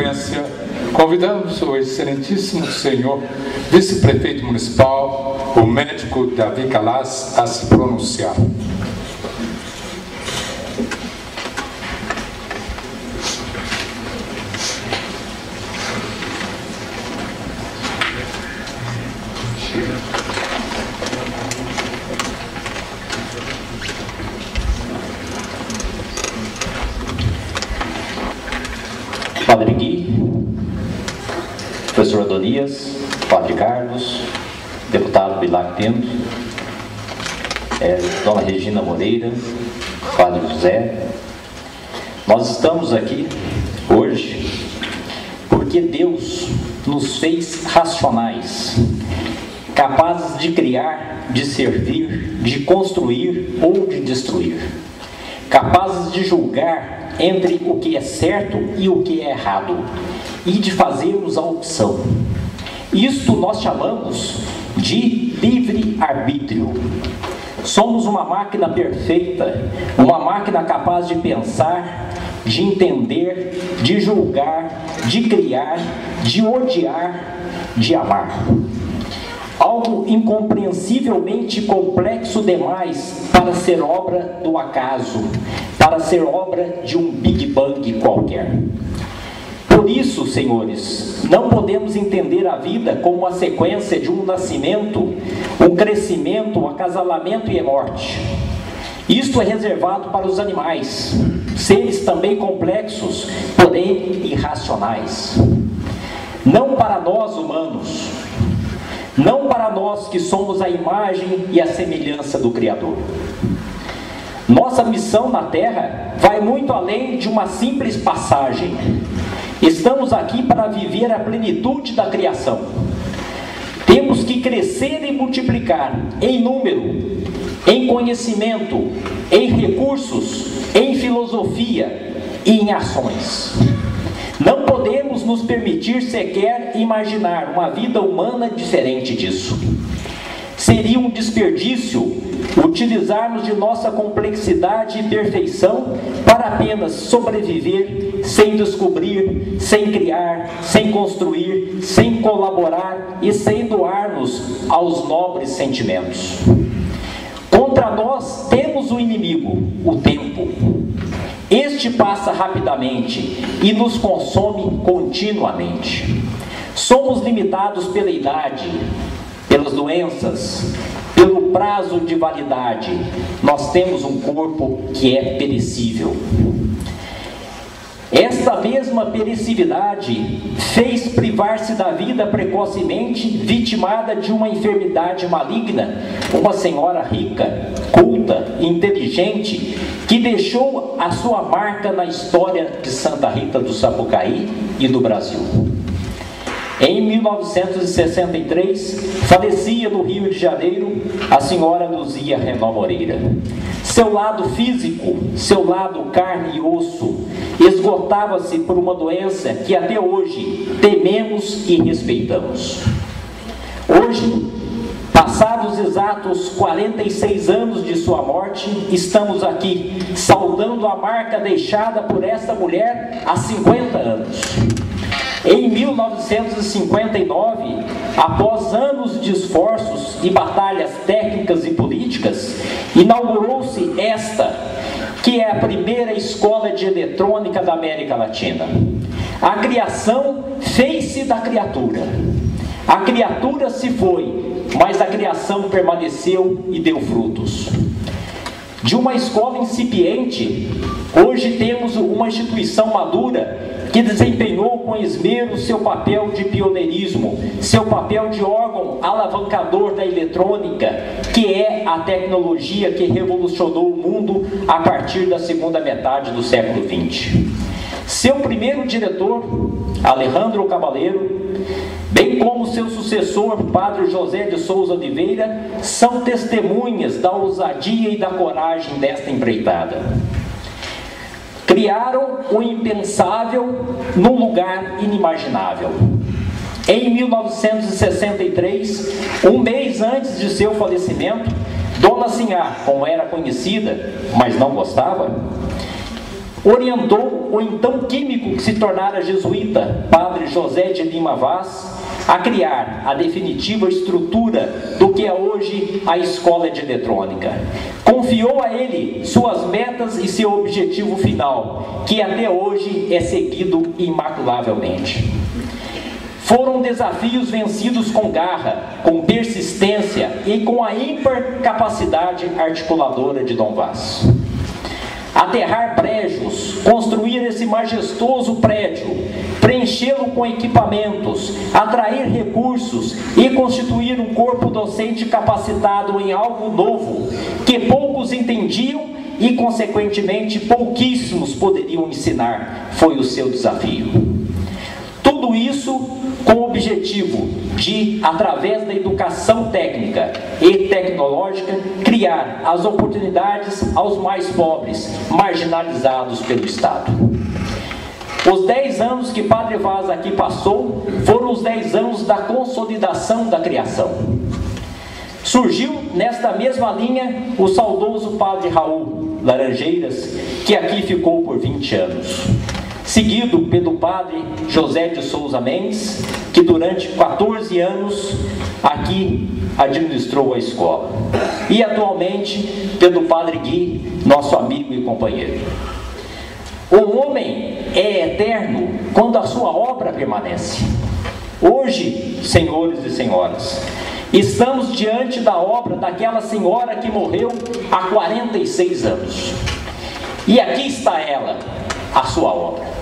sequência, convidamos o excelentíssimo senhor vice-prefeito municipal, o médico Davi Calas, a se pronunciar. Padre Gui, professor Adonias, Padre Carlos, deputado Bilac Pinto, Dona Regina Moreira, Padre José. Nós estamos aqui hoje porque Deus nos fez racionais, capazes de criar, de servir, de construir ou de destruir, capazes de julgar entre o que é certo e o que é errado, e de fazermos a opção. Isto nós chamamos de livre-arbítrio. Somos uma máquina perfeita, uma máquina capaz de pensar, de entender, de julgar, de criar, de odiar, de amar. Algo incompreensivelmente complexo demais para ser obra do acaso, para ser obra de um Big Bang qualquer. Por isso, senhores, não podemos entender a vida como a sequência de um nascimento, um crescimento, um acasalamento e a morte. Isto é reservado para os animais, seres também complexos, porém irracionais. Não para nós humanos, não para nós que somos a imagem e a semelhança do Criador. Nossa missão na Terra vai muito além de uma simples passagem. Estamos aqui para viver a plenitude da criação. Temos que crescer e multiplicar em número, em conhecimento, em recursos, em filosofia e em ações. Não podemos nos permitir sequer imaginar uma vida humana diferente disso. Seria um desperdício utilizarmos de nossa complexidade e perfeição para apenas sobreviver sem descobrir, sem criar, sem construir, sem colaborar e sem doar-nos aos nobres sentimentos. Contra nós temos o inimigo, o tempo. Este passa rapidamente e nos consome continuamente. Somos limitados pela idade, pelas doenças, pelo prazo de validade. Nós temos um corpo que é perecível. Esta mesma perecividade fez privar-se da vida precocemente, vitimada de uma enfermidade maligna, uma senhora rica, culta, inteligente, que deixou a sua marca na história de Santa Rita do Sapucaí e do Brasil. Em 1963, falecia no Rio de Janeiro a senhora Luzia Renó Moreira. Seu lado físico, seu lado carne e osso, esgotava-se por uma doença que até hoje tememos e respeitamos. Hoje, passados exatos 46 anos de sua morte, estamos aqui saudando a marca deixada por esta mulher há 50 anos. Em 1959, após anos de esforços e batalhas técnicas e políticas, inaugurou-se esta, que é a primeira escola de eletrônica da América Latina. A criação fez-se da criatura. A criatura se foi, mas a criação permaneceu e deu frutos. De uma escola incipiente, hoje temos uma instituição madura que desempenhou com esmero seu papel de pioneirismo, seu papel de órgão alavancador da eletrônica, que é a tecnologia que revolucionou o mundo a partir da segunda metade do século XX. Seu primeiro diretor, Alejandro Cabaleiro, bem como seu sucessor, Padre José de Souza Oliveira, são testemunhas da ousadia e da coragem desta empreitada. Criaram o impensável num lugar inimaginável. Em 1963, um mês antes de seu falecimento, Dona Sinhá, como era conhecida, mas não gostava, orientou o então químico que se tornara jesuíta, padre José de Lima Vaz, a criar a definitiva estrutura do que é hoje a Escola de Eletrônica. Confiou a ele suas metas e seu objetivo final, que até hoje é seguido imaculavelmente. Foram desafios vencidos com garra, com persistência e com a ímpar capacidade articuladora de Dom Vaz. Aterrar brejos, construir esse majestoso prédio, preenchê-lo com equipamentos, atrair recursos e constituir um corpo docente capacitado em algo novo, que poucos entendiam e, consequentemente, pouquíssimos poderiam ensinar, foi o seu desafio. Tudo isso com o objetivo de, através da educação técnica e tecnológica, criar as oportunidades aos mais pobres, marginalizados pelo Estado. Os 10 anos que Padre Vaz aqui passou foram os 10 anos da consolidação da criação. Surgiu nesta mesma linha o saudoso Padre Raul Laranjeiras, que aqui ficou por 20 anos. Seguido pelo Padre José de Souza Mendes, que durante 14 anos aqui administrou a escola. E atualmente pelo Padre Gui, nosso amigo e companheiro. O homem é eterno quando a sua obra permanece. Hoje, senhores e senhoras, estamos diante da obra daquela senhora que morreu há 46 anos. E aqui está ela, a sua obra.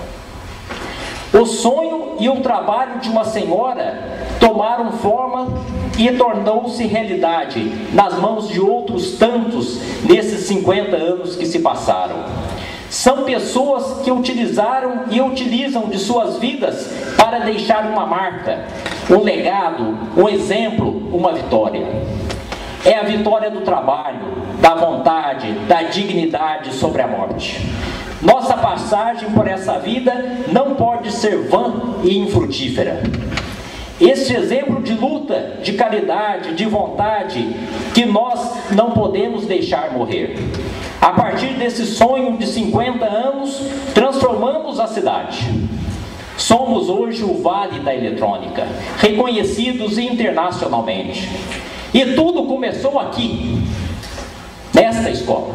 O sonho e o trabalho de uma senhora tomaram forma e tornou-se realidade nas mãos de outros tantos nesses 50 anos que se passaram. São pessoas que utilizaram e utilizam de suas vidas para deixar uma marca, um legado, um exemplo, uma vitória. É a vitória do trabalho, da vontade, da dignidade sobre a morte. Nossa passagem por essa vida não pode ser vã e infrutífera. Este exemplo de luta, de caridade, de vontade, que nós não podemos deixar morrer. A partir desse sonho de 50 anos, transformamos a cidade. Somos hoje o Vale da Eletrônica, reconhecidos internacionalmente. E tudo começou aqui, nesta escola.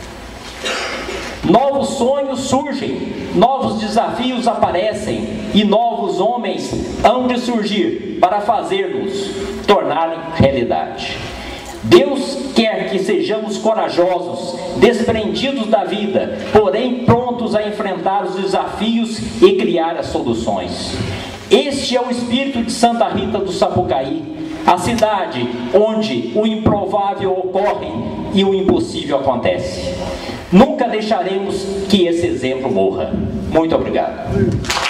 Novos sonhos surgem, novos desafios aparecem e novos homens hão de surgir para fazer-nos tornarem realidade. Deus quer que sejamos corajosos, desprendidos da vida, porém prontos a enfrentar os desafios e criar as soluções. Este é o espírito de Santa Rita do Sapucaí, a cidade onde o improvável ocorre e o impossível acontece. Nunca deixaremos que esse exemplo morra. Muito obrigado.